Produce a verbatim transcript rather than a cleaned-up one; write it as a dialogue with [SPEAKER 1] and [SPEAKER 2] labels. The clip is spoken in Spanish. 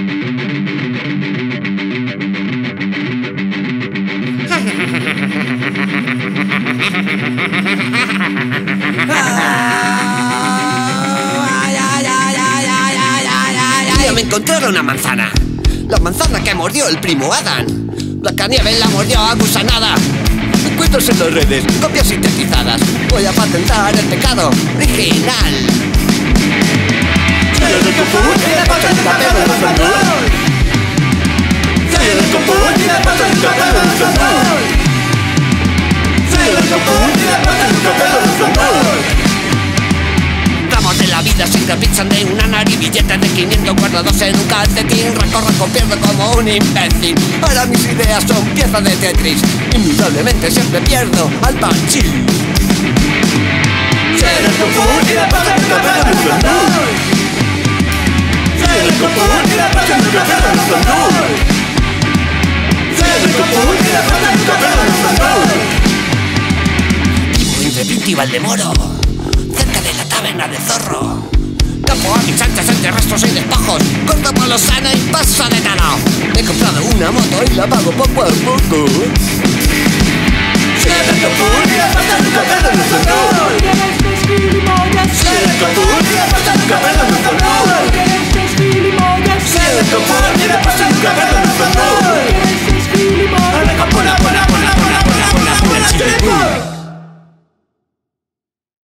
[SPEAKER 1] Me encontraron una manzana, la manzana que mordió el primo Adán. Blancanieves la mordió agusanada. Encuentros en las redes, copias sintetizadas. Voy a patentar el pecado original.
[SPEAKER 2] Soy el confús y le patenta pelo en el control. Soy el confús y le patenta pelo en el control. Soy el confús y le patenta pelo en el control.
[SPEAKER 1] Ramos de la vida se encapritzan de una nariz, billetes de quinientos guardados en un calcetín. Recorro, pierdo como un imbécil. Ahora mis ideas son piezas de Tetris. Indudablemente siempre pierdo al Banshee.
[SPEAKER 2] Soy el confús y le patenta pelo en el control. Soy el confús y le patenta pelo en el control. Soy el confús y le patenta pelo en el control.
[SPEAKER 1] Vivo entre Pinto y Valdemoro, cerca de la taberna de Zorro. Tapo a mis anchas entre rastros y despojos. Corto por lo sano y paso de nada. He comprado una moto y la pago poco a poco.